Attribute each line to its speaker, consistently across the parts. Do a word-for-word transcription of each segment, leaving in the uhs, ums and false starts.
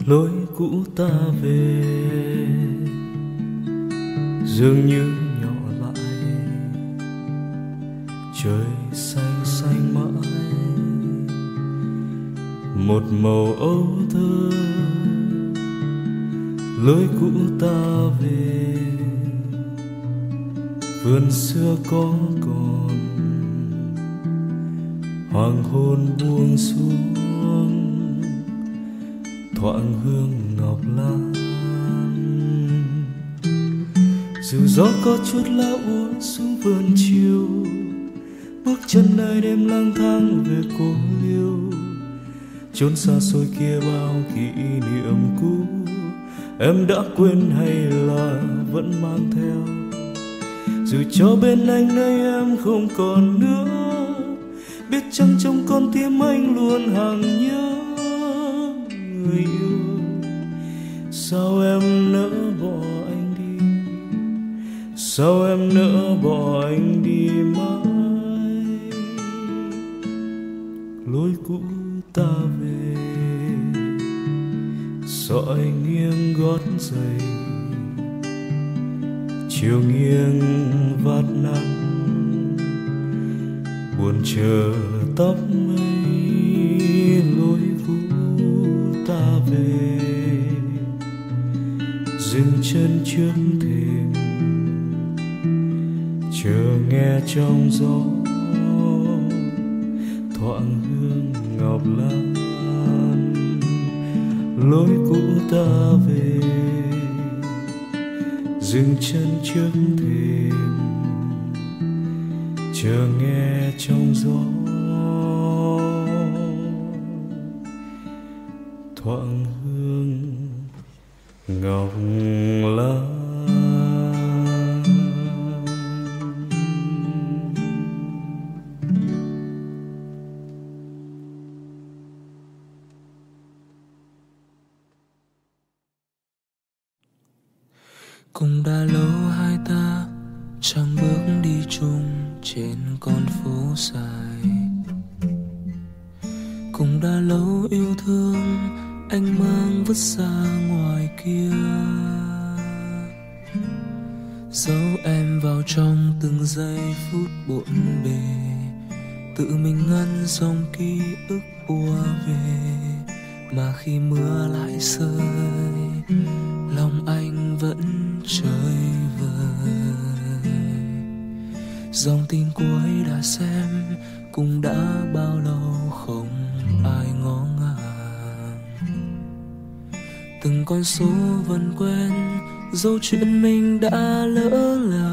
Speaker 1: lối cũ ta về, dường như nhỏ lại trời xanh xanh mãi, một màu âu thơ lối cũ ta về, vườn xưa có còn hoàng hôn buông xuống, thoảng hương ngọc lan. Dù gió có chút lá úa xuống vườn chiều, bước chân nơi đêm lang thang về cô liêu, chốn xa xôi kia bao kỷ niệm cũ em đã quên hay là vẫn mang theo. Dù cho bên anh nơi em không còn nữa, biết chăng trong con tim anh luôn hàng nhớ người yêu. Sao em nỡ bỏ anh đi, sao em nỡ bỏ anh đi mãi, lối cũ ta về, dõi nghiêng gót giày, chiều nghiêng vạt nắng, buồn chờ tóc mây, lối cũ ta về, dừng chân trước thềm, chờ nghe trong gió thoảng hương ngọc lan, lối cũ ta về, dừng chân trước thềm, chờ nghe trong gió thoảng hương ngọc lan.
Speaker 2: Cũng đã lâu hai ta chẳng bước đi chung trên con phố dài, cũng đã lâu yêu thương anh mang vứt xa ngoài kia, giấu em vào trong từng giây phút bộn bề, tự mình ngăn dòng ký ức ùa về. Mà khi mưa lại rơi, lòng anh vẫn chơi vơi. Dòng tin cuối đã xem, cũng đã bao lâu không ai ngó ngàng. Từng con số vẫn quên, dấu chuyện mình đã lỡ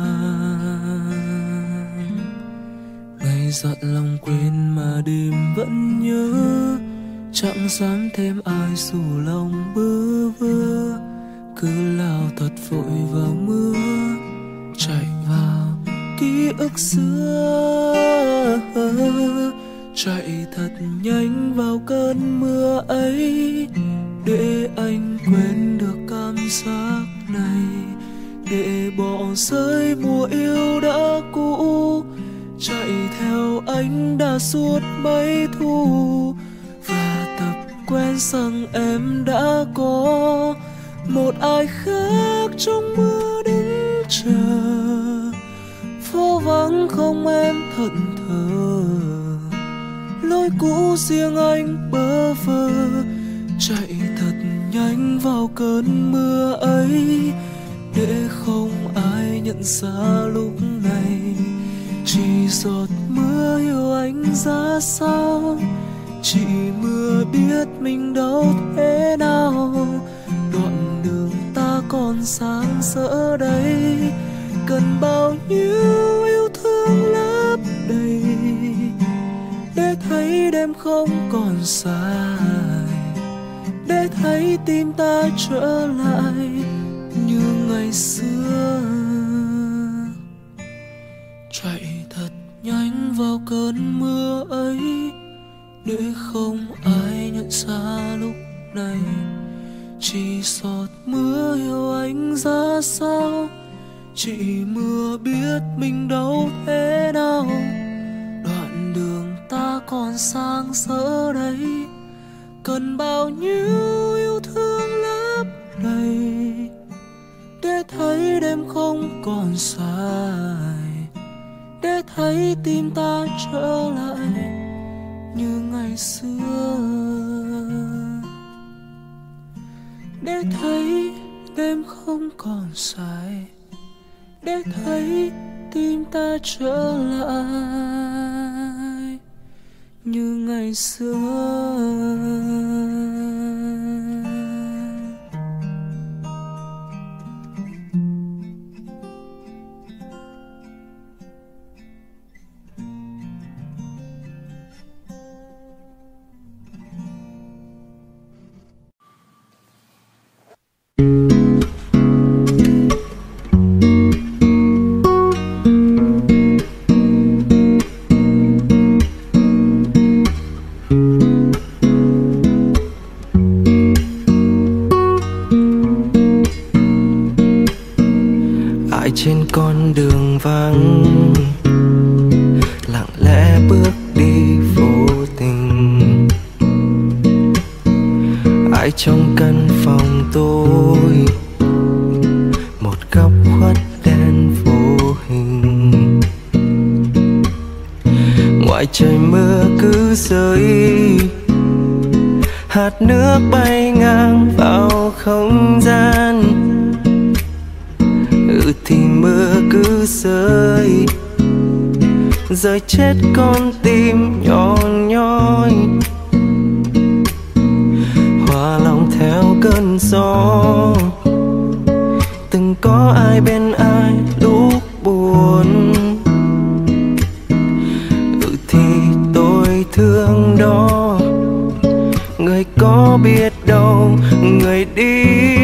Speaker 2: làng. Ngày dặn lòng quên mà đêm vẫn nhớ, chẳng dám thêm ai dù lòng bơ vơ. Cứ lao thật vội vào mưa, chạy vào ký ức xưa, chạy thật nhanh vào cơn mưa ấy, để anh quên được cảm giác này, để bỏ rơi mùa yêu đã cũ. Chạy theo anh đã suốt mấy thu, và tập quen rằng em đã có một ai khác trong mưa đứng chờ. Phố vắng không em thẫn thờ, lối cũ riêng anh bơ vơ. Chạy thật nhanh vào cơn mưa ấy, để không ai nhận ra lúc này chỉ giọt mưa yêu anh ra sao. Chỉ mưa biết mình đau thế nào, đoạn đường ta còn sáng rỡ đây, cần bao nhiêu yêu thương lấp đầy, để thấy đêm không còn dài, để thấy tim ta trở lại như ngày xưa. Chạy thật nhanh vào cơn mưa ấy, để không ai nhận ra lúc này chỉ giọt mưa yêu anh ra sao. Chỉ mưa biết mình đâu thế nào, đoạn đường ta còn sáng rỡ đấy, cần bao nhiêu yêu thương để thấy đêm không còn dài, để thấy tim ta trở lại như ngày xưa, để thấy đêm không còn dài, để thấy tim ta trở lại như ngày xưa.
Speaker 3: Trên con đường vắng lặng lẽ bước đi vô tình, ai trong căn phòng tôi một góc khuất đen vô hình. Ngoài trời mưa cứ rơi, hạt nước bay ngang vào không gian. Ừ thì mưa cứ rơi, rơi chết con tim nhỏ nhói, hòa lòng theo cơn gió. Từng có ai bên ai lúc buồn, ừ thì tôi thương đó. Người có biết đâu người đi,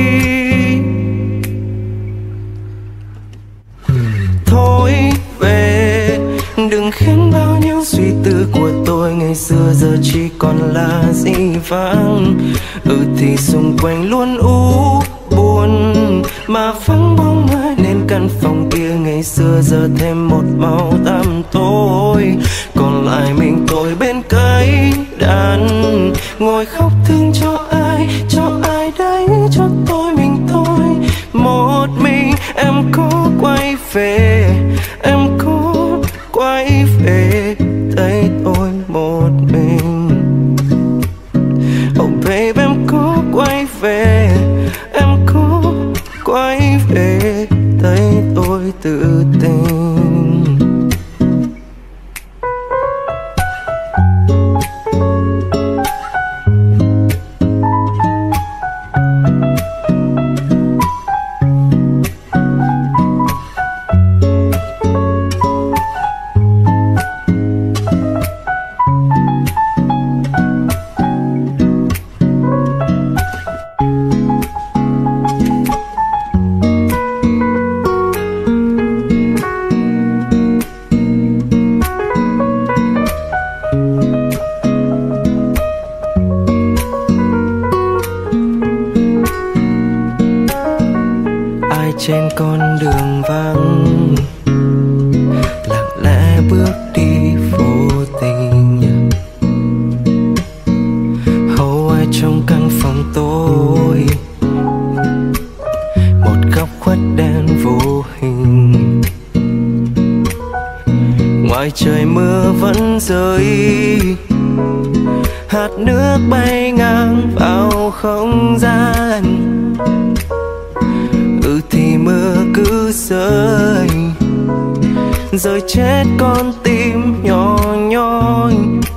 Speaker 3: thôi về đừng khiến bao nhiêu suy tư của tôi ngày xưa giờ chỉ còn là dĩ vãng. Ừ thì xung quanh luôn u buồn mà vắng bóng ai, nên căn phòng kia ngày xưa giờ thêm một màu tăm tối. Còn lại mình tôi bên cây đàn, ngồi khóc thương cho ai, cho ai đấy, cho tôi mình tôi. Một mình em có quay về, em có quay về thấy tôi một mình. Oh baby em có quay về, em có quay về thấy tôi tự tình. Trên con đường vắng lặng lẽ bước đi vô tình, hầu ai trong căn phòng tôi một góc khuất đen vô hình. Ngoài trời mưa vẫn rơi, hạt nước bay ngang vào không gian. Ừ thì mưa cứ rơi, rơi chết con tim nhỏ nhói,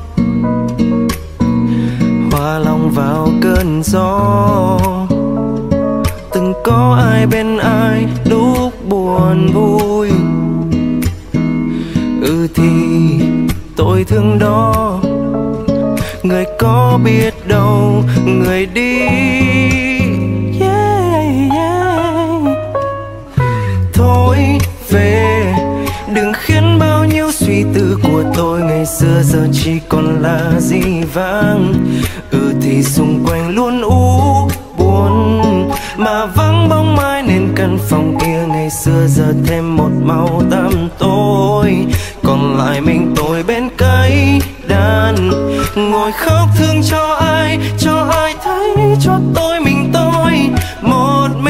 Speaker 3: hòa lòng vào cơn gió. Từng có ai bên ai lúc buồn vui, ừ thì tôi thương đó. Người có biết đâu người đi, thôi về đừng khiến bao nhiêu suy tư của tôi ngày xưa giờ chỉ còn là dĩ vãng. Ừ thì xung quanh luôn u buồn mà vắng bóng ai, nên căn phòng kia ngày xưa giờ thêm một màu tăm tối. Còn lại mình tôi bên cây đàn, ngồi khóc thương cho ai, cho ai thấy, cho tôi mình tôi một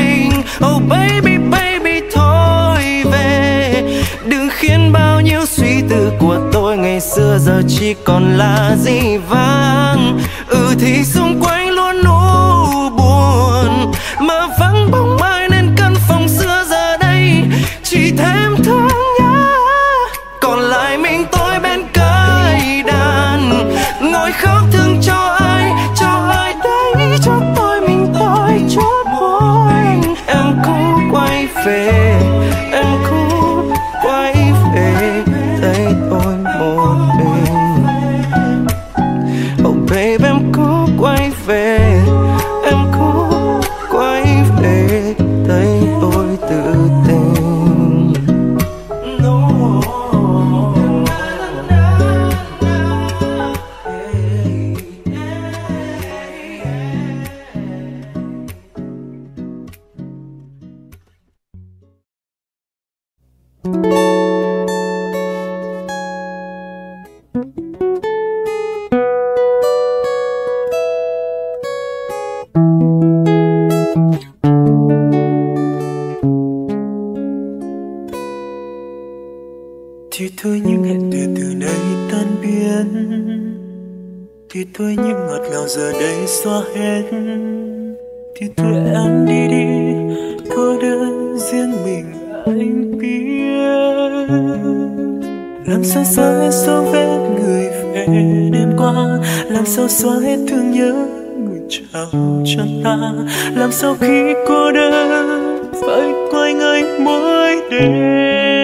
Speaker 3: giờ chỉ còn là dĩ vãng. Ừ thì xung quanh luôn u buồn, mà vắng bóng ai nên căn phòng xưa giờ đây chỉ thêm thương nhớ. Còn lại mình tôi bên cây đàn, ngồi khóc thương cho ai, cho ai đấy, cho tôi mình tôi chút thôi. Em cũng quay về, em cũng quay về, thấy tôi một mình. Oh baby em cũng quay về, em cũng quay về, thấy tôi tự tình. No.
Speaker 2: Thì thôi những hẹn thề từ nay tan biến, thì thôi những ngọt ngào giờ đây xóa hết. Thì thôi em đi đi, cô đơn riêng mình anh biết. Làm sao xóa hết dấu vết người về đêm qua, làm sao xóa hết thương nhớ người trao cho ta. Làm sao khi cô đơn phải quanh anh mỗi đêm,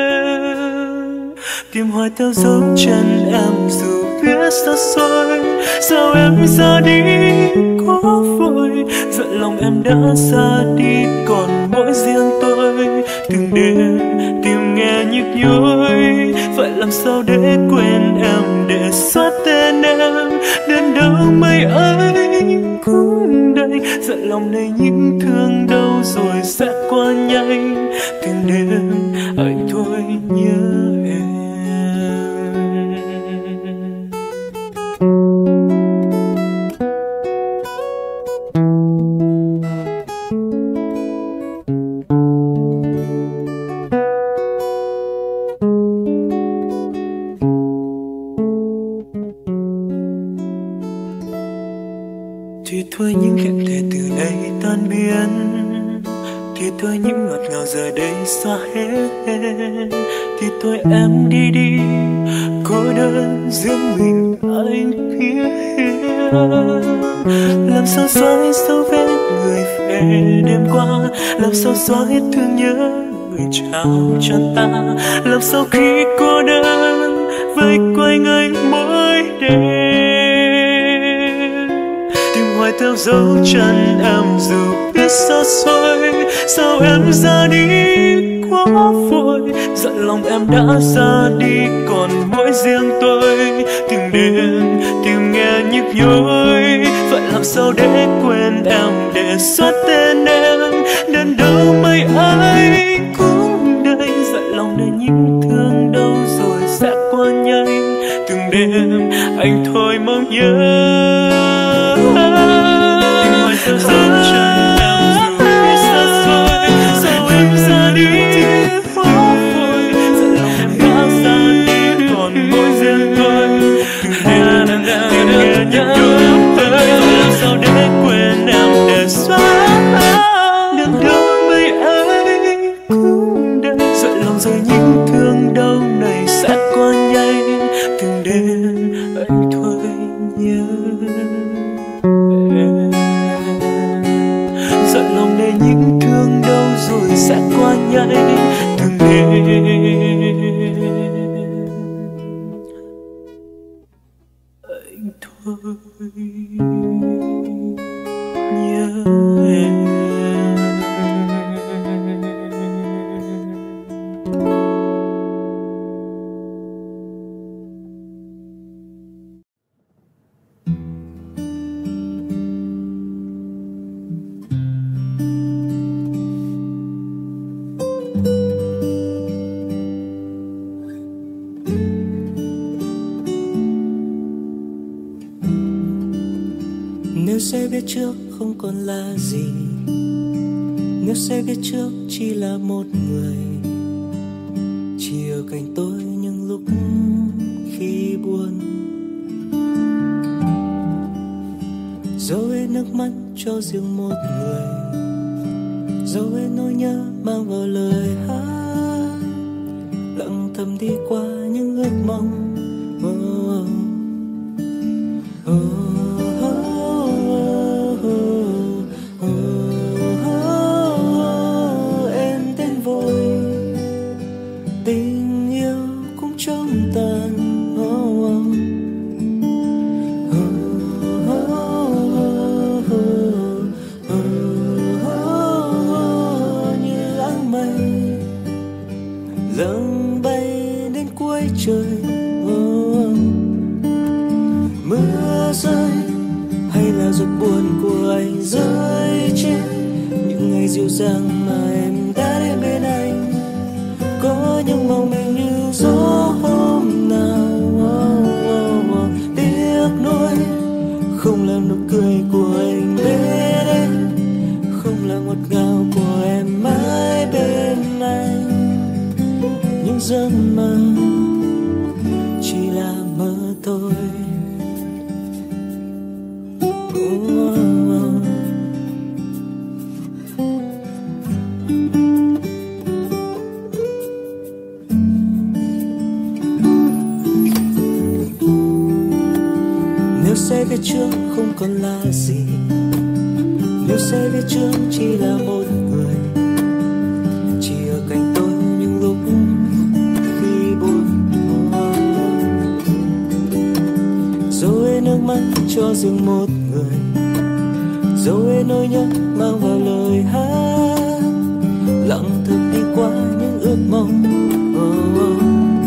Speaker 2: tìm hoài theo dấu chân em dù biết xa xôi. Sao em ra đi quá vội, giận lòng em đã ra đi còn mỗi riêng tôi. Từng đêm tìm nghe nhức nhối, phải làm sao để quên em, để xóa tên em. Đến đâu mây ấy cũng đây, giận lòng này những thương đâu rồi sẽ qua nhanh. Từng đêm anh thôi nhớ em. Thì thôi những hẹn thề từ nay tan biến, thì thôi những ngọt ngào giờ đây xóa hết. Thì thôi em đi đi, cô đơn riêng mình anh biết. Làm sao xóa hết dấu vết người về đêm qua, làm sao xóa hết thương nhớ người trao cho ta. Làm sao khi cô đơn vây quanh anh mỗi đêm, tìm hoài theo dấu chân em dù biết xa xôi. Sao em ra đi quá vội, giận lòng em đã ra đi còn mỗi riêng tôi. Từng đêm tìm nghe nhức nhối, phải làm sao để quên em, để xóa tên em. Đến đâu mây ấy cũng đây, giận lòng này những thương đâu rồi sẽ qua nhanh. Từng đêm anh thôi mong nhớ, tìm hoài theo dấu chân em dù biết xa xôi. Sao em ra đi quá vội, giận lòng em đã ra đi còn mỗi riêng tôi. Từng đêm tìm nghe nhức nhối, làm sao để quên em, để xóa. Đến đâu mây ấy cũng đây, giận lòng rồi những thương đau này sẽ qua nhanh. Từng đêm anh thôi nhớ em, giận lòng này những thương đau rồi sẽ qua nhanh. Từng đêm anh thôi nhớ em.
Speaker 1: Nếu sẽ biết trước không còn là gì, nếu sẽ biết trước chỉ là một người, chỉ ở cạnh tôi những lúc
Speaker 2: khi buồn. Dấu hết nước mắt cho riêng một người, dấu hết nỗi nhớ mang vào lời hát, lặng thầm đi qua những ước mong. Oh, oh. Oh, oh, oh, oh, oh, oh. Em đến vội, tình yêu cũng trống tàn. Oh, oh. Lâng bay đến cuối trời. Oh, oh. Mưa rơi hay là giọt buồn của anh rơi trên những ngày dịu dàng mà em đã đến bên anh. Có những mong manh như gió hôm nào. Oh, oh, oh. Tiếc nuối không làm nụ cười của anh bên em, không là ngọt ngào của em mãi bên anh. Những giấc mơ chỉ là mơ thôi. Oh, oh, oh. Nếu sẽ phía trước không còn là gì, nếu sẽ phía trước chỉ là một người, chỉ ở cạnh tôi những lúc khi buồn. Dấu hết nước mắt cho riêng một người, dấu hết nỗi nhớ mang vào lời hát, lặng thầm đi qua những ước mong. Oh, oh.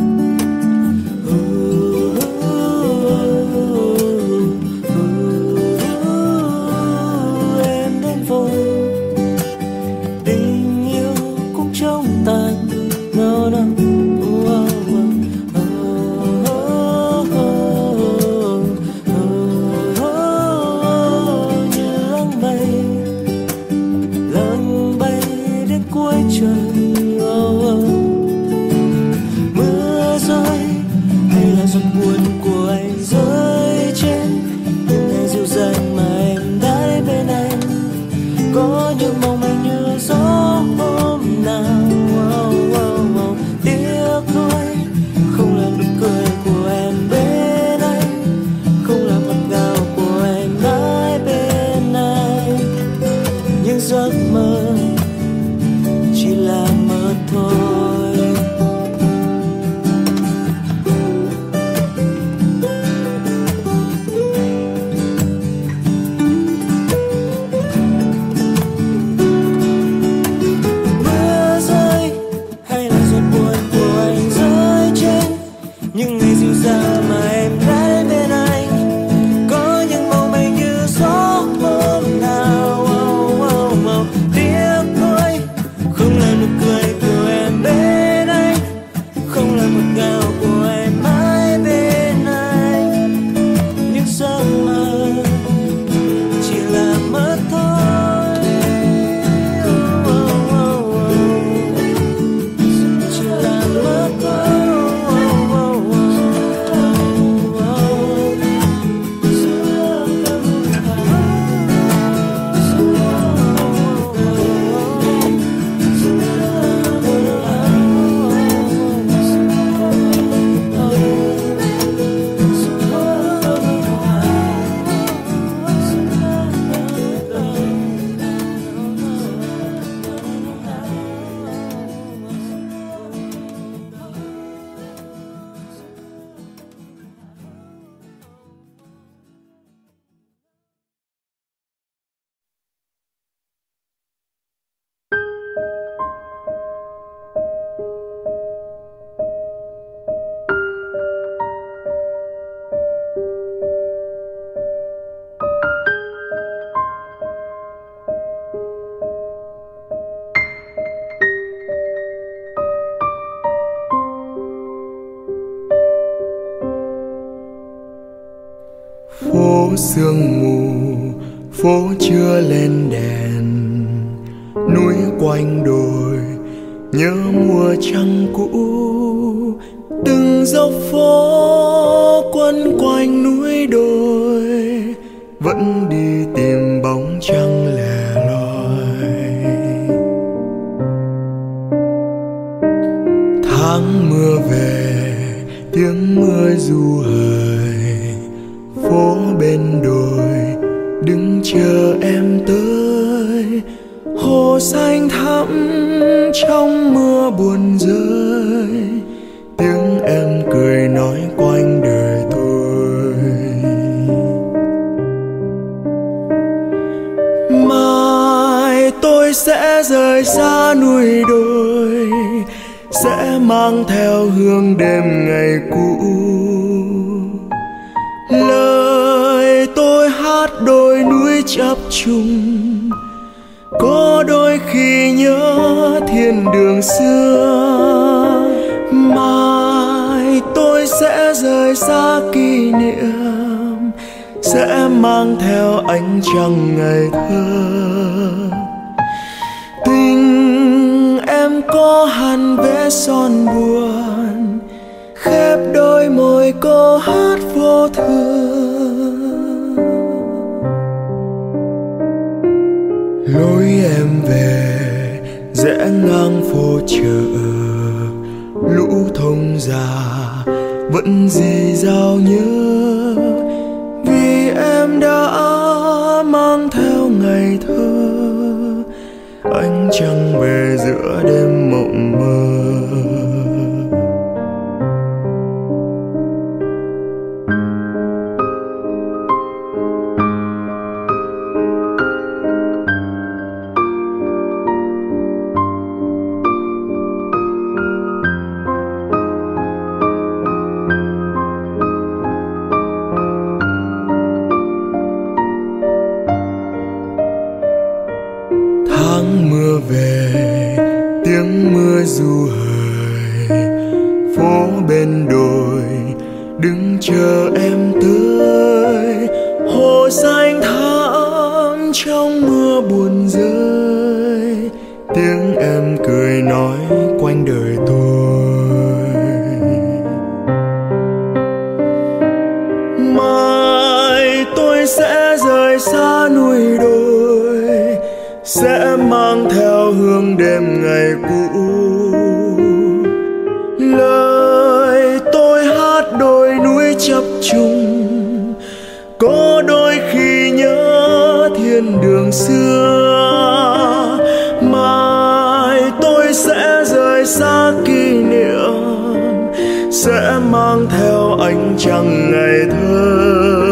Speaker 4: phố sương mù, phố chưa lên đèn, núi quanh đồi nhớ mùa trăng cũ, từng dốc phố quấn quanh núi đồi, vẫn đi tìm bóng trăng lẻ loi. Tháng mưa về, tiếng mưa ru hời, phố bên đồi đứng chờ em tới. Hồ xanh thẳm trong mưa buồn rơi, tiếng em cười nói quanh đời tôi. Mai tôi sẽ rời xa núi đồi, sẽ mang theo hương đêm ngày cũ. Lời tôi hát đôi núi chập trùng, có đôi khi nhớ thiên đường xưa. Mai tôi sẽ rời xa kỷ niệm, sẽ mang theo ánh trăng ngày thơ. Tình em có hằn vẽ son buồn, khép đôi môi cô hát vô thường. Lối em về rẽ ngang phố chợ, lũ thông già vẫn rì rào nhớ, vì em đã mang theo ngày thơ. Ánh trăng về giữa đêm mộng mơ. Tháng mưa về, tiếng mưa ru hời, phố bên đồi đứng chờ em tới. Hồ xanh thẳm trong mưa buồn rơi, tiếng em cười nói quanh đời tôi. Mai tôi sẽ rời xa núi đồi, sẽ mang theo hương đêm ngày cũ. Lời tôi hát đôi núi chập trùng, có đôi khi nhớ thiên đường xưa. Mai tôi sẽ rời xa kỷ niệm, sẽ mang theo ánh trăng ngày thơ.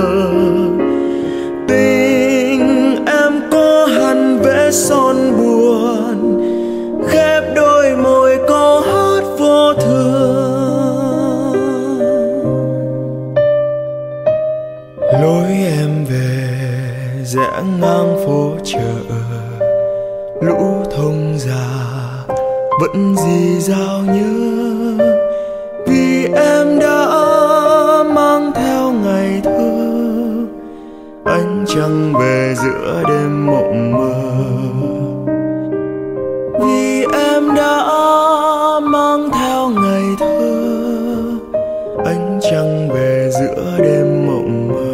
Speaker 4: Son buồn, khép đôi môi cô hát vô thường. Lối em về rẽ ngang phố chợ, lũ thông già vẫn rì rào nhớ, vì em đã mang theo ngày thơ. Ánh trăng về giữa đêm mộng mơ, vì em đã mang theo ngày thơ. Ánh trăng về giữa đêm mộng mơ.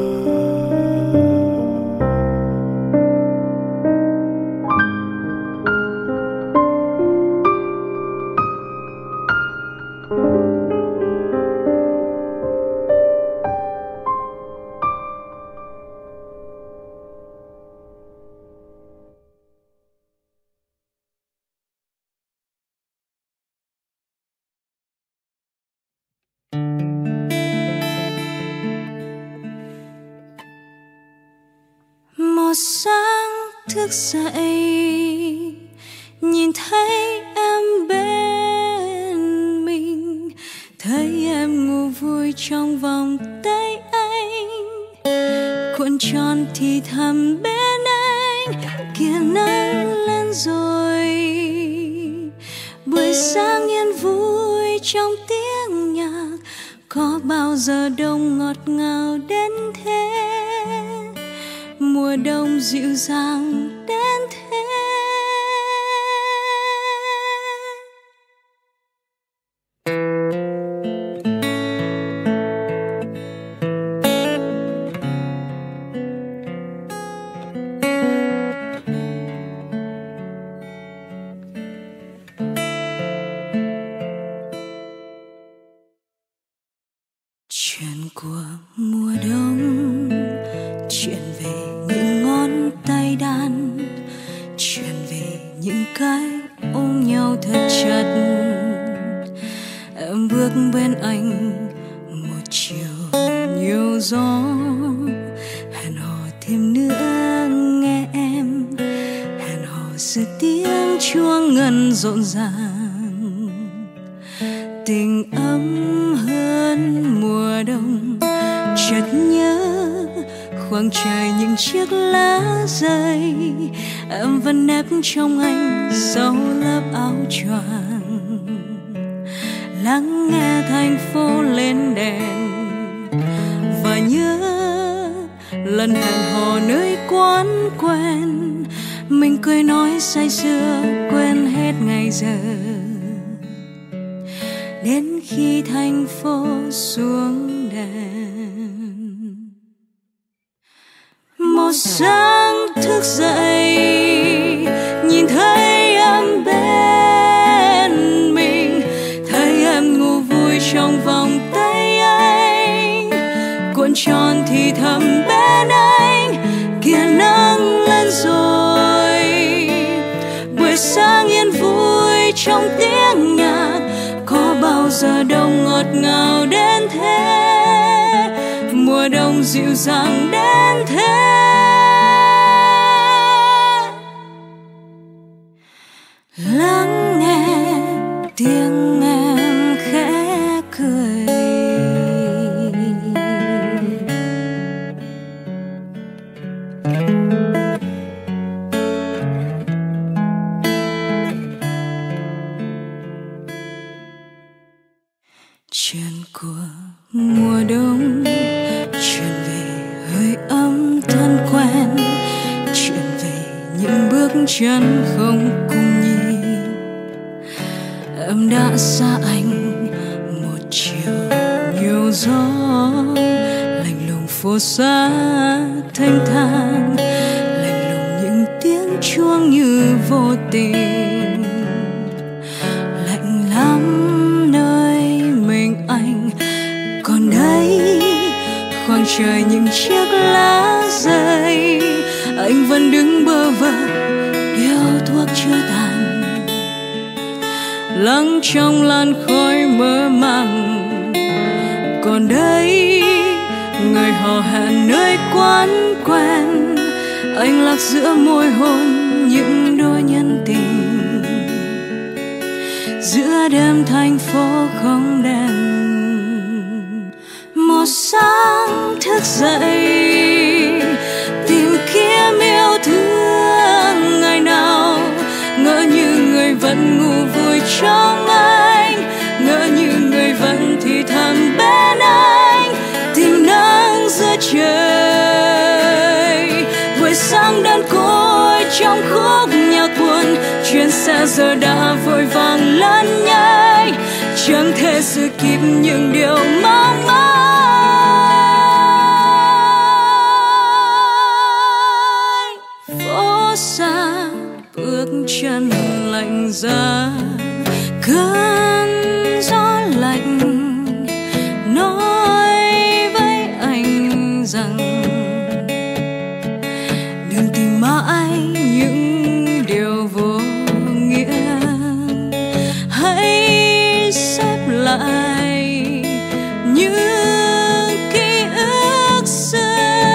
Speaker 5: Một sáng thức dậy, nhìn thấy em bên mình, thấy em ngủ vui trong vòng tay anh, cuộn tròn thì thầm bên anh, kia nắng lên rồi. Buổi sáng yên vui trong tiếng nhạc, có bao giờ đông ngọt ngào đến thế, mùa đông dịu dàng đến thế. nhiều gió. Hẹn hò thêm nữa nghe em, hẹn hò giữa tiếng chuông ngân rộn ràng. Tình ấm hơn mùa đông, chợt nhớ khoảng trời những chiếc lá rơi. Em vẫn nép trong anh sau lớp áo choàng, lắng nghe thành phố lên đèn và nhớ lần hẹn hò nơi quán quen. Mình cười nói say sưa quên hết ngày giờ, đến khi thành phố xuống đèn. Một sáng thức dậy nhìn thấy em bên mình, thấy em ngủ vui trong vòng tay anh, cuộn tròn thì thầm bên anh. Kìa nắng lên rồi, buổi sáng yên vui trong tiếng nhạc, có bao giờ đông ngọt ngào đến thế, mùa đông dịu dàng đến thế. Lắng nghe tiếng em khẽ cười, chuyện của mùa đông, chuyện về hơi ấm thân quen, chuyện về những bước chân không cùng nhịp. Em đã xa anh một chiều nhiều gió, lạnh lùng phố xa thanh thang, lạnh lùng những tiếng chuông như vô tình. Lạnh lắm nơi mình anh, còn đây khoảng trời những chiếc lá rơi. Anh vẫn đứng bơ vơ điếu thuốc chưa tàn, lắng trong làn khói mơ màng. Còn đây người hò hẹn nơi quán quen, anh lạc giữa môi hôn những đôi nhân tình, giữa đêm thành phố không đèn. Một sáng thức dậy tìm kiếm yêu thương ngày nào, ngỡ như người vẫn ngủ vui trong anh, ngỡ như người vẫn thì thầm bên anh. Tìm nắng giữa trời, buổi sáng đơn côi trong khúc nhạc buồn, chuyến xe giờ đã vội vàng lăn nhanh, chẳng thể giữ kịp những điều mong mỏi. Phố xa bước chân lạnh giá, cơn gió lạnh nói với anh rằng đừng tìm mãi những điều vô nghĩa, hãy xếp lại những ký ức xưa,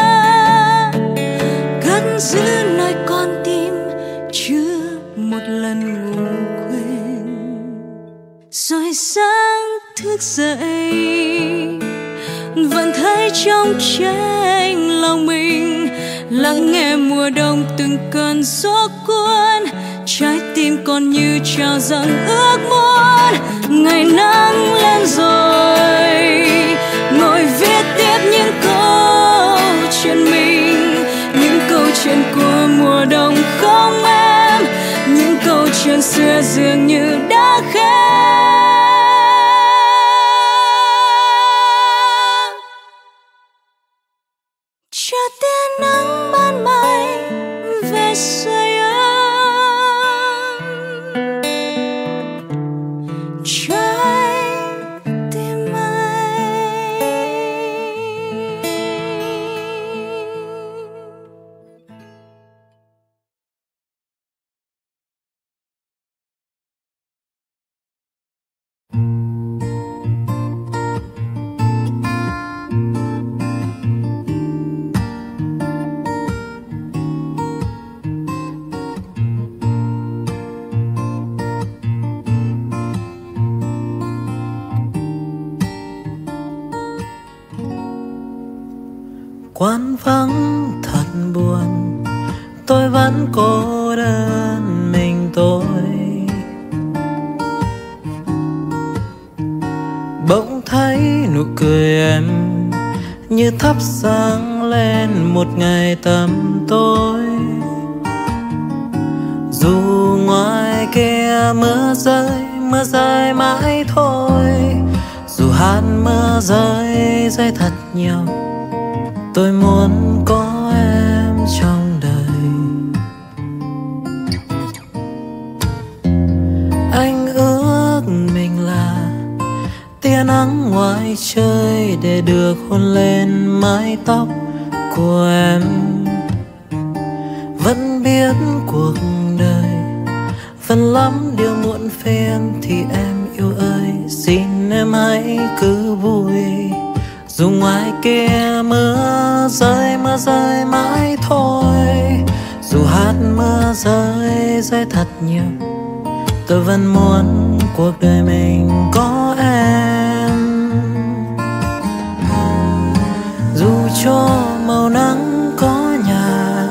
Speaker 5: cất giữ nơi con tim chưa một lần ngủ quên. Rồi sáng thức dậy vẫn thấy trong tranh lòng mình, lắng nghe mùa đông từng cơn gió cuốn, trái tim còn như trao dâng ước muốn. Ngày nắng lên rồi, ngồi viết tiếp những câu chuyện mình, những câu chuyện của mùa đông không em, những câu chuyện xưa dường như đã khép. Cho tia nắng ban mai về sưởi ấm trái tim anh.
Speaker 2: quán vắng thật buồn, tôi vẫn cô đơn mình tôi. Bỗng thấy nụ cười em như thắp sáng lên một ngày tăm tối. Dù ngoài kia mưa rơi, mưa rơi mãi thôi. Dù hát mưa rơi rơi thật nhiều, tôi muốn có em trong đời. Anh ước mình là tia nắng ngoài trời để được hôn lên mái tóc của em. Vẫn biết cuộc đời vẫn lắm điều muộn phiền, thì em yêu ơi xin em hãy cứ vui. Dù ngoài kia mưa rơi, mưa rơi mãi thôi. Dù hát mưa rơi rơi thật nhiều, tôi vẫn muốn cuộc đời mình có em. Dù cho màu nắng có nhạt,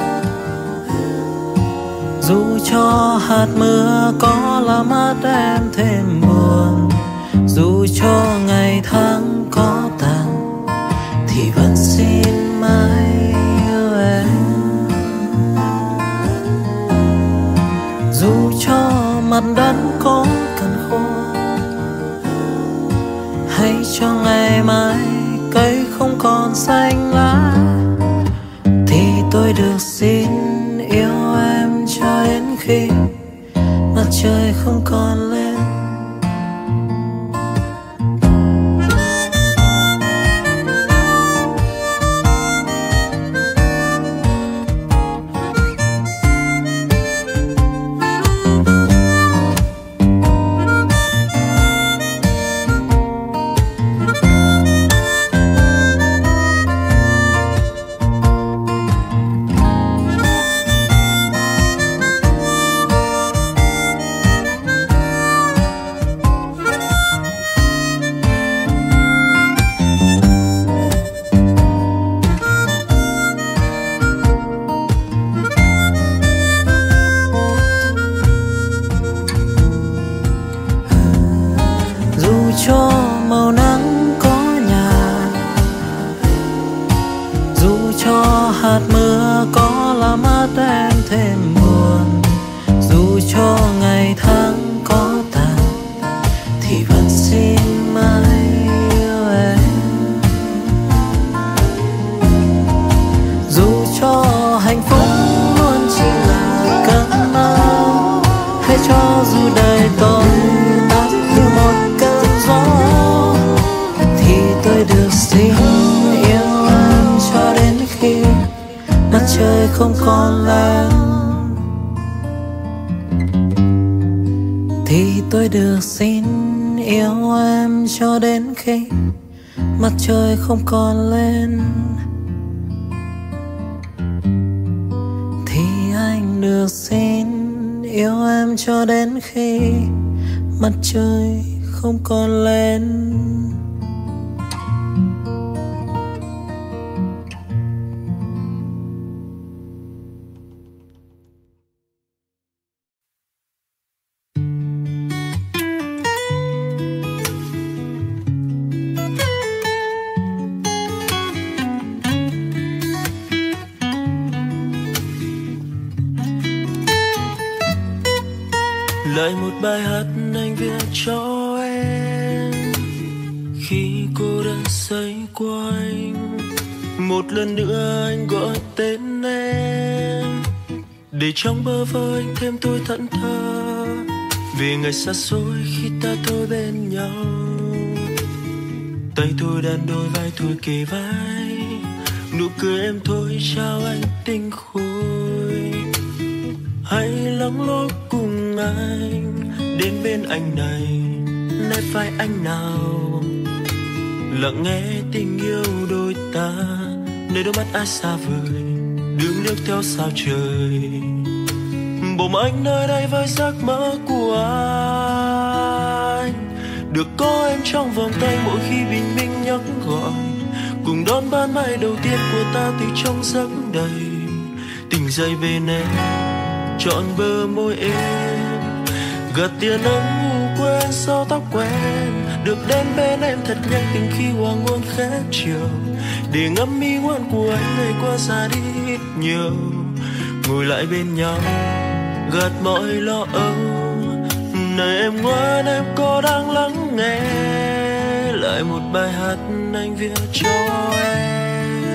Speaker 2: dù cho hạt mưa có làm mắt em thêm buồn, dù cho ngày tháng có tàn, thì vẫn xin mãi yêu em. Dù cho mặt đất có cần khô, hay cho ngày mai cây không còn xanh lá, thì tôi được xin yêu em cho đến khi mặt trời không còn lên. Cho màu nắng có nhạt, dù cho hạt mưa có làm mắt em thêm buồn, dù cho ngày tháng có tàn, thì vẫn xin mãi yêu em. Dù cho hạnh phúc luôn chỉ là cơn mơ, hay cho dù đời tôi tắt như một cơn gió, thì tôi được xin yêu em cho đến khi mặt trời không còn lên. Thì tôi được xin yêu em cho đến khi mặt trời không còn lên. Thì anh được xin yêu em cho đến khi mặt trời không còn lên.
Speaker 3: Lại một bài hát anh viết cho em khi cô đơn xoay quanh. Một lần nữa anh gọi tên em để trong bơ vơ anh thêm tôi thẫn thờ vì ngày xa xôi khi ta thôi bên nhau. Tay tôi đan đôi vai tôi kề vai, nụ cười em thôi trao anh tinh khôi. Hãy lắng lo cùng anh đến bên anh này, nơi vai anh nào lặng nghe tình yêu đôi ta, nơi đôi mắt ai xa vời đứng nước theo sao trời. Bỗng anh nơi đây với giấc mơ của anh, được có em trong vòng tay mỗi khi bình minh nhắc gọi. cùng đón ban mai đầu tiên của ta từ trong giấc đầy. Tỉnh dậy bên em trọn bờ môi em, gạt tia nắng ngủ quên sau tóc quen, được đến bên em thật nhanh từng khi hoàng hôn khẽ chiều, để ngắm mi ngoan của anh ngày qua xa đi ít nhiều. Ngồi lại bên nhau gạt mọi lo âu, này em ngoan em có đang lắng nghe lại một bài hát anh viết cho em.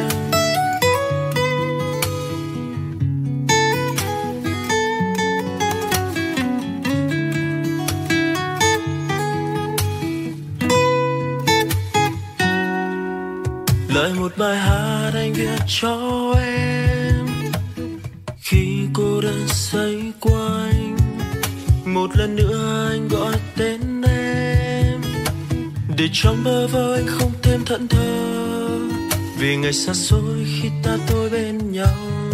Speaker 3: Lại một bài hát anh viết cho em, khi cô đơn xoay quanh, một lần nữa anh gọi tên em, để trong bơ vơ anh không thêm thẫn thờ, vì ngày xa xôi khi ta tôi bên nhau.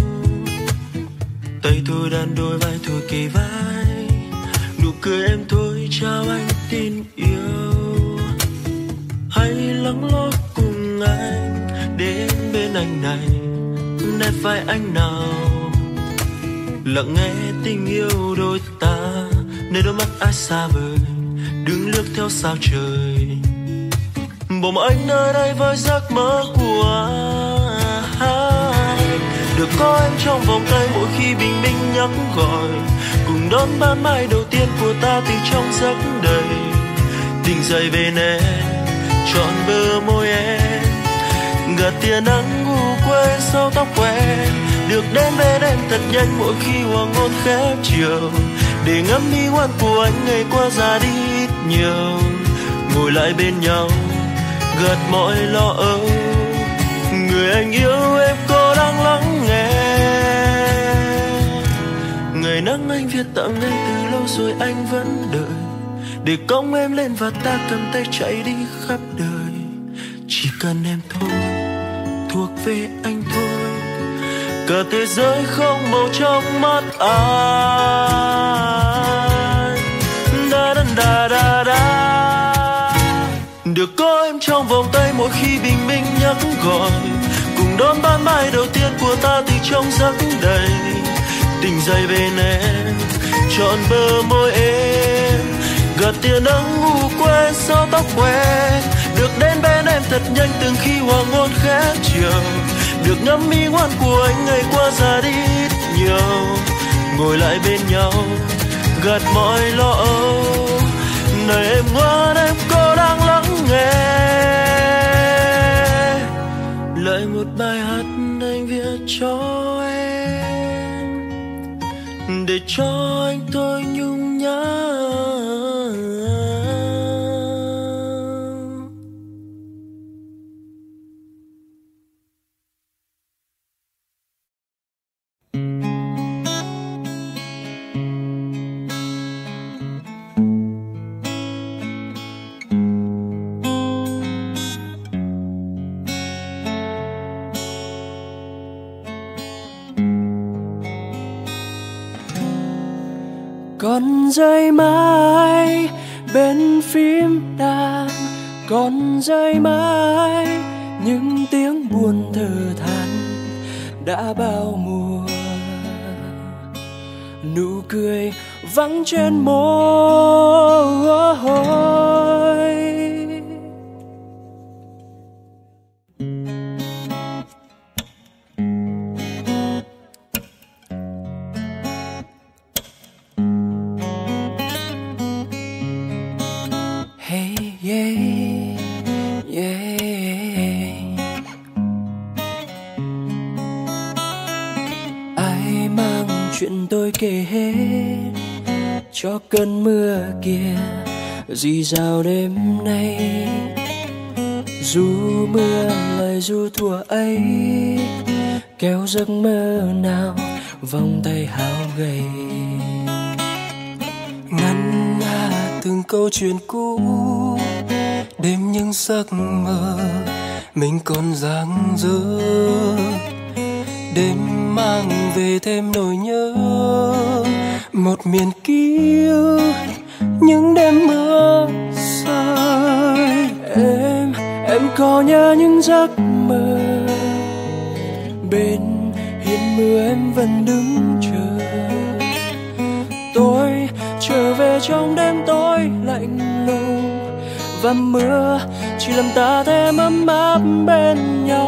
Speaker 3: Tay tôi đan đôi vai thôi kề vai, nụ cười em thôi trao anh tin yêu. Hãy lắng lo cùng anh đến bên anh này, nét vai anh nào lặng nghe tình yêu đôi ta, nơi đôi mắt ai xa vời đứng lướt theo sao trời. Bỗng anh nơi đây với giấc mơ của anh, được có em trong vòng tay mỗi khi bình minh nhắc gọi, cùng đón ban mai đầu tiên của ta từ trong giấc đầy. Tỉnh dậy bên em trọn bờ môi em, gạt tia nắng ngủ quên sau tóc quen, được đến bên em thật nhanh mỗi khi hoàng hôn khép chiều, để ngắm mi ngoan của anh ngày qua già đi ít nhiều. Ngồi lại bên nhau gạt mọi lo âu, người anh yêu em có đang lắng nghe. Ngày nắng anh viết tặng em từ lâu rồi anh vẫn đợi, để cõng em lên và ta cầm tay chạy đi khắp đời. Chỉ cần em thôi, thuộc về anh thôi, cả thế giới không màu trong mắt anh. Da da da da da. Được có em trong vòng tay mỗi khi bình minh nhắc gọi, cùng đón ban mai đầu tiên của ta từ trong giấc đầy. Tỉnh dậy bên em trọn bờ môi em, gạt tia nắng ngủ quên sau tóc quen, được đến bên em thật nhanh từng khi hoàng hôn khẽ chiều, được ngắm mi ngoan của anh ngày qua già đi ít nhiều. Ngồi lại bên nhau gạt mọi lo âu, này em ngoan em có đang lắng nghe lại một bài hát anh viết cho em, để cho anh tôi nhung nhớ.
Speaker 4: Con rơi mãi bên phím đàn, con rơi mãi những tiếng buồn thở than đã bao mùa. Nụ cười vắng trên môi, chuyện tôi kể hết cho cơn mưa kia rì rào đêm nay. Dù mưa lời ru thuở ấy, kéo giấc mơ nào vòng tay hao gầy. Ngân nga từng câu chuyện cũ, đêm những giấc mơ mình còn dang dở. Đêm mang về thêm nỗi nhớ, một miền kiêu những đêm mưa rơi. Em, em có nhớ những giấc mơ bên hiên mưa em vẫn đứng chờ. Tôi trở về trong đêm tối lạnh lùng, và mưa chỉ làm ta thêm ấm áp bên nhau.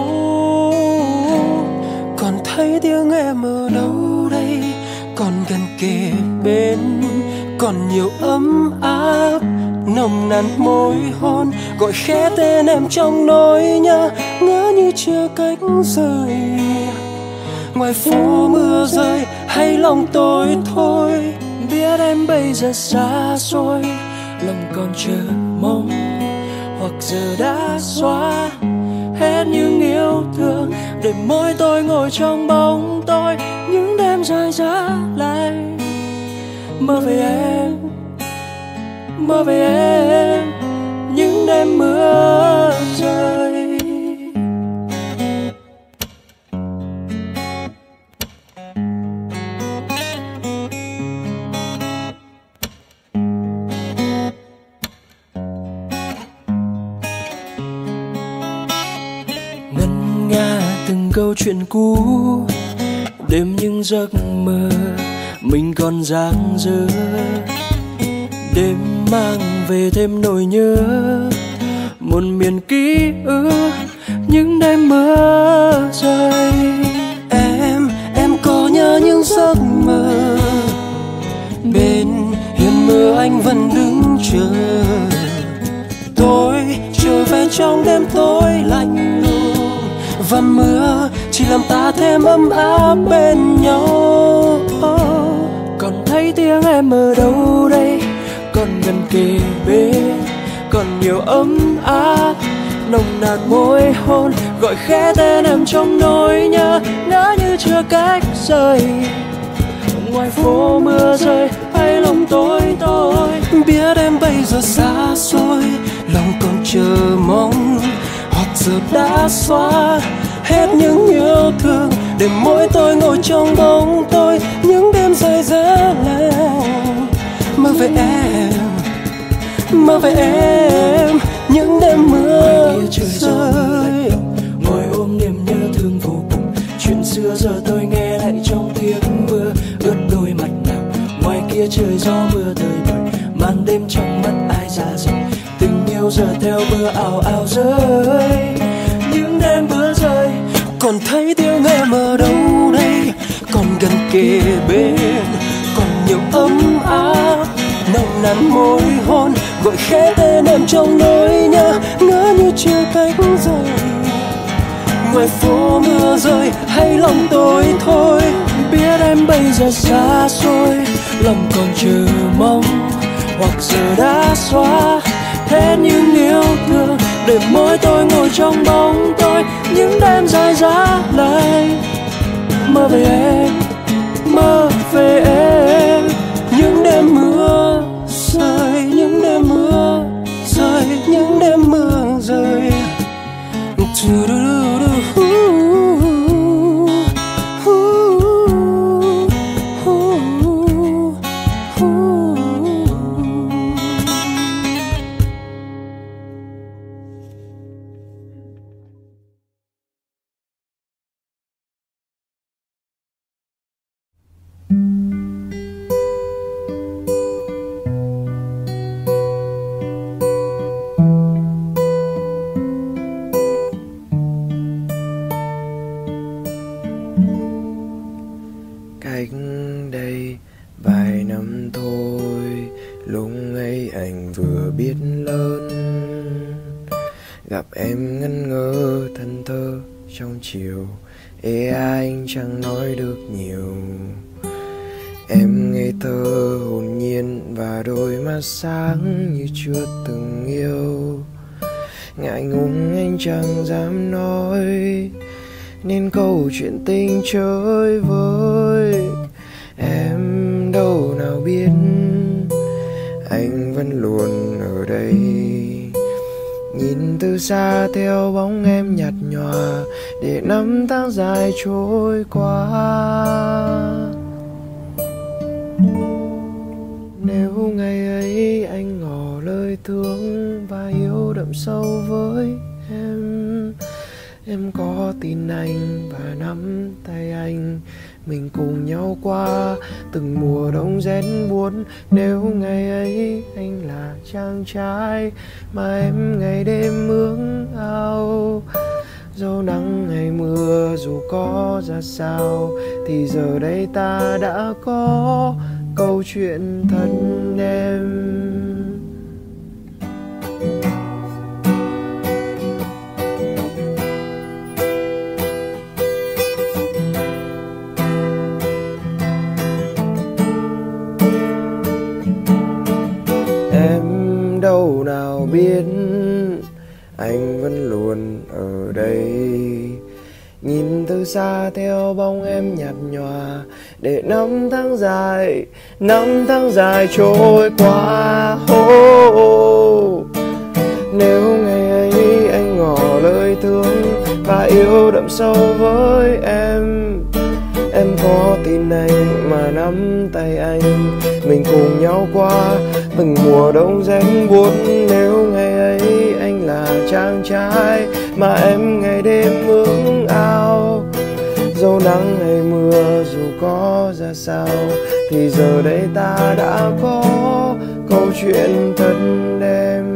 Speaker 4: Còn thấy tiếng em ở đâu đây, còn gần kề bên, còn nhiều ấm áp nồng nàn môi hôn, gọi khẽ tên em trong nỗi nhớ, ngỡ như chưa cách rời. Ngoài phố mưa rơi hay lòng tôi thôi, biết em bây giờ xa xôi, lòng còn chờ mong, hoặc giờ đã xóa hết những yêu thương, để mỗi tôi ngồi trong bóng tôi, những đêm dài giá lại mơ về em, mơ về em, những đêm mưa rơi. Ngân nga từng câu chuyện cũ, đêm những giấc mơ mình còn dang dở, đêm mang về thêm nỗi nhớ, một miền ký ức những đêm mưa rơi. Em, em có nhớ những giấc mơ bên hiên mưa anh vẫn đứng chờ. Tôi trở về trong đêm tối lạnh lùng, và mưa chỉ làm ta thêm ấm áp bên nhau. Còn thấy tiếng em ở đâu đây, còn gần kề bên, còn nhiều ấm áp nồng nàn môi hôn, gọi khẽ tên em trong nỗi nhớ, ngỡ như chưa cách rời. Ngoài phố mưa rơi hay lòng tôi tôi, biết em bây giờ xa xôi, lòng còn chờ mong, hoặc giờ đã xóa hết những yêu thương, để mỗi tôi ngồi trong bóng tôi, những đêm dài giá lạnh mơ về em, mơ về em, những đêm mưa rơi.
Speaker 1: Ngồi ôm niềm nhớ thương vô cùng, chuyện xưa giờ tôi nghe lại trong tiếng mưa ướt đôi mặt nào. Ngoài kia trời gió mưa thời bời, màn đêm trong mắt ai ra rời, tình yêu giờ theo mưa ào ào rơi, những đêm mưa rơi.
Speaker 4: Còn thấy tiếng em ở đâu đây, còn gần kề bên, còn nhiều ấm áp nồng nàn môi hôn, gọi khẽ tên em trong nỗi nhớ, ngỡ như chưa cách rời. Ngoài phố mưa rơi hay lòng tôi thôi, biết em bây giờ xa xôi, lòng còn chờ mong, hoặc giờ đã xóa hết những yêu thương, để mỗi tôi ngồi trong bóng tôi, những đêm dài giá lạnh mơ về em, mơ về em, những đêm mưa rơi, những đêm mưa rơi, những đêm mưa rơi.
Speaker 3: Cách đây vài năm thôi, lúc ấy anh vừa biết lớn, gặp em ngẩn ngơ thân thơ trong chiều, ê anh chẳng nói được nhiều. Em ngây thơ hồn nhiên và đôi mắt sáng như chưa từng yêu, ngại ngùng anh chẳng dám nói nên câu chuyện tình chơi với em. Đâu nào biết anh vẫn luôn ở đây, nhìn từ xa theo bóng em nhạt nhòa, để năm tháng dài trôi qua. Nếu ngày ấy anh ngỏ lời thương và yêu đậm sâu với
Speaker 6: Em, em có tin anh và nắm tay anh, mình cùng nhau qua từng mùa đông rét buốt. Nếu ngày ấy anh là chàng trai mà em ngày đêm ước ao, dẫu nắng hay mưa dù có ra sao, thì giờ đây ta đã có câu chuyện thân em. Em đâu nào biết anh vẫn luôn ở đây, nhìn từ xa theo bóng em nhạt nhòa, để năm tháng dài, năm tháng dài trôi qua. Oh, oh. Nếu ngày ấy anh ngỏ lời thương và yêu đậm sâu với em, em có tin anh mà nắm tay anh, mình cùng nhau qua từng mùa đông rét buốt. Nếu ngày ấy anh là chàng trai mà em ngày đêm ước ao, dẫu nắng hay mưa dù có ra sao, thì giờ đây ta đã có câu chuyện thân em.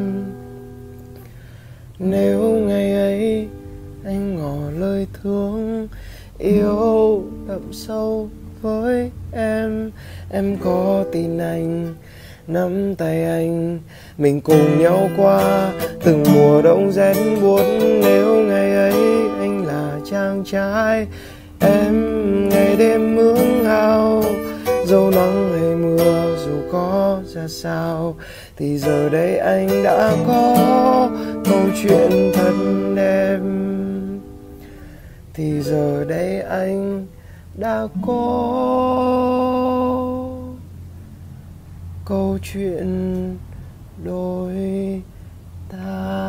Speaker 6: Nếu ngày ấy anh ngỏ lời thương yêu đậm sâu với em, em có tin anh nắm tay anh, mình cùng nhau qua từng mùa đông rét buốt. Nếu ngày ấy anh là chàng trai em ngày đêm ước ao, dẫu nắng hay mưa dù có ra sao, thì giờ đây anh đã có câu chuyện thân em. Thì giờ đây anh đã có câu chuyện đôi ta.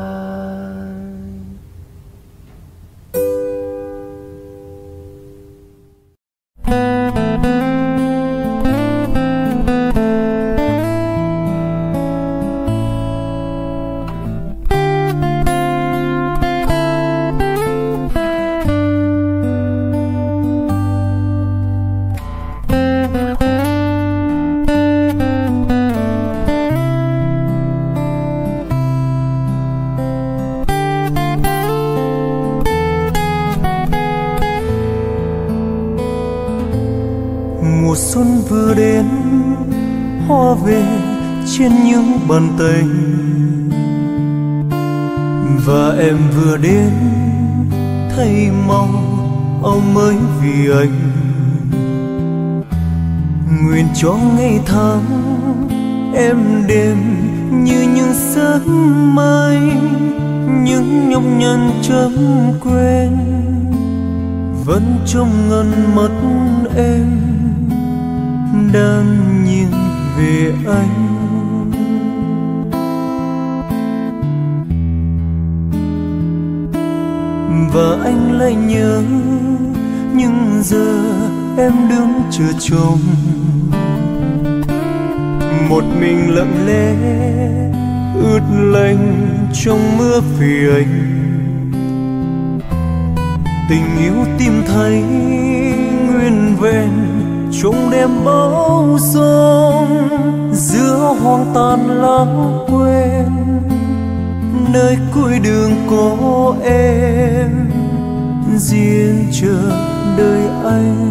Speaker 1: Mùa xuân vừa đến, hoa về trên những bàn tay, và em vừa đến thay màu áo mới vì anh. Nguyện cho ngày tháng em đêm như những giấc mây, những nhọc nhằn chấm quên vẫn trong ngần mắt em đang nhìn về anh. Và anh lại nhớ nhưng giờ em đứng chờ chồng, một mình lặng lẽ ướt lạnh trong mưa vì anh. Tình yêu tìm thấy nguyên vẹn trong đêm bão giông, giữa hoang tàn lãng quên nơi cuối đường có em riêng chờ đợi anh.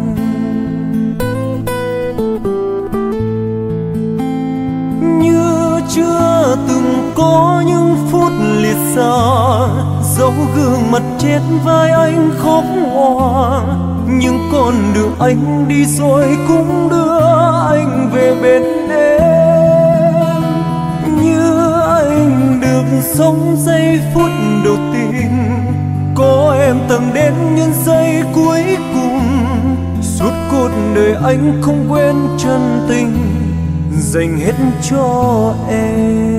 Speaker 1: Như chưa từng có những phút liệt xa, dấu gương mặt chết vai anh khóc hoa, nhưng con đường anh đi rồi cũng đưa anh về bên em. Như anh được sống giây phút đầu tiên, có em từng đến những giây cuối cùng. Suốt cuộc đời anh không quên chân tình dành hết cho em.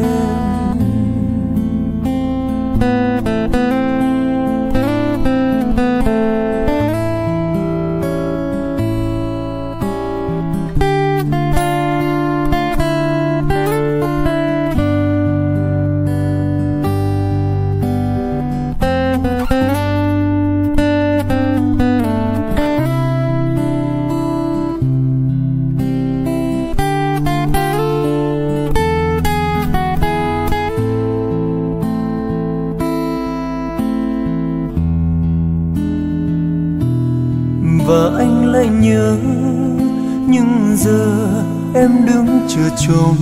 Speaker 1: và anh lại nhớ. Nhưng giờ em đứng chờ trông,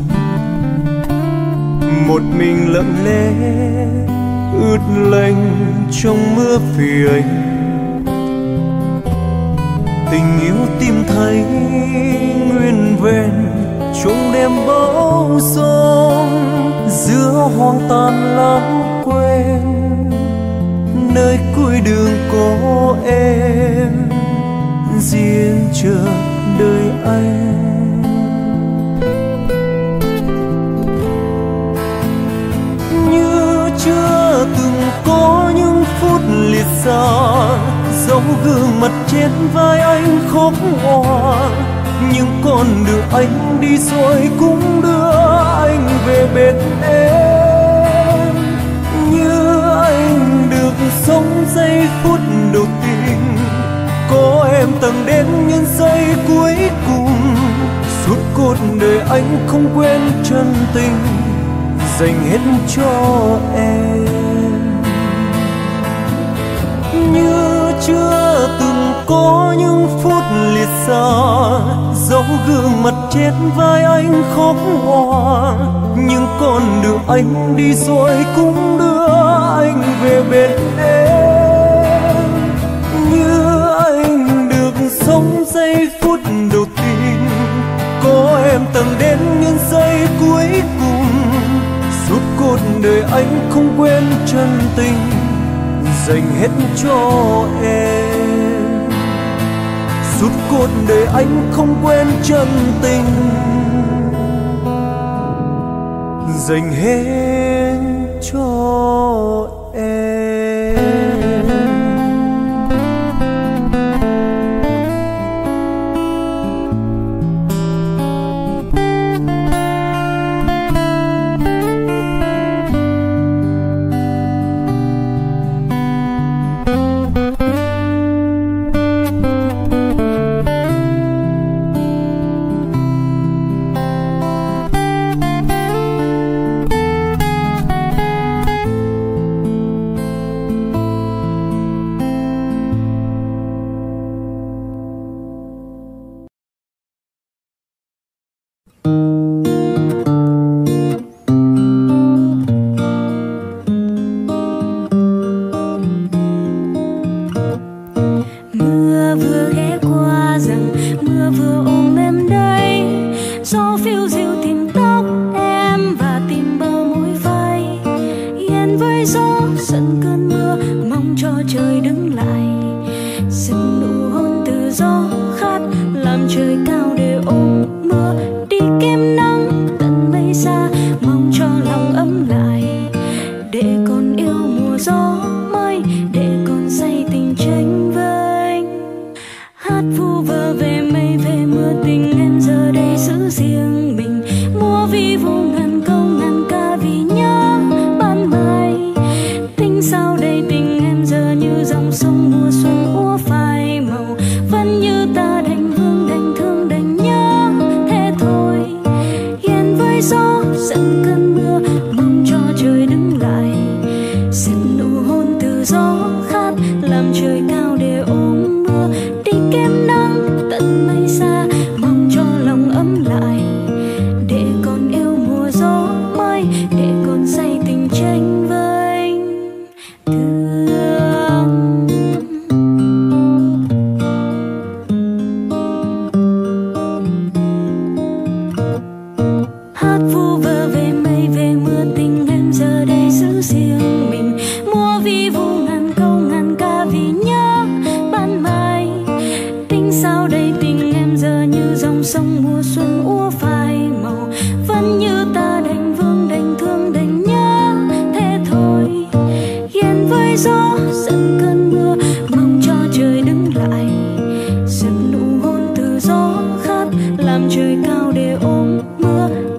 Speaker 1: một mình lặng lẽ ướt lạnh trong mưa vì anh. Tình yêu tìm thấy nguyên vẹn trong đêm bão giông, giữa hoang tàn lãng quên nơi cuối đường có em riêng chờ đợi anh. Như chưa từng có những phút liệt xa, dấu gương mặt trên vai anh khóc hoa. Nhưng con đường anh đi rồi cũng đưa anh về bên em. Như anh được sống giây phút đầu tiên, có em tầng đến những giây cuối cùng. Suốt cuộc đời anh không quên chân tình dành hết cho em. Như chưa từng có những phút liệt xa, dấu gương mặt trên vai anh khóc hoa. Nhưng con đường anh đi rồi cũng đưa anh về bên em. Như anh được sống giây phút đầu tiên, có em tầng đến những giây cuối cùng. Suốt cuộc đời anh không quên chân tình dành hết cho em. Suốt cuộc đời anh không quên chân tình dành hết cho em.
Speaker 5: Trời cao để ôm mưa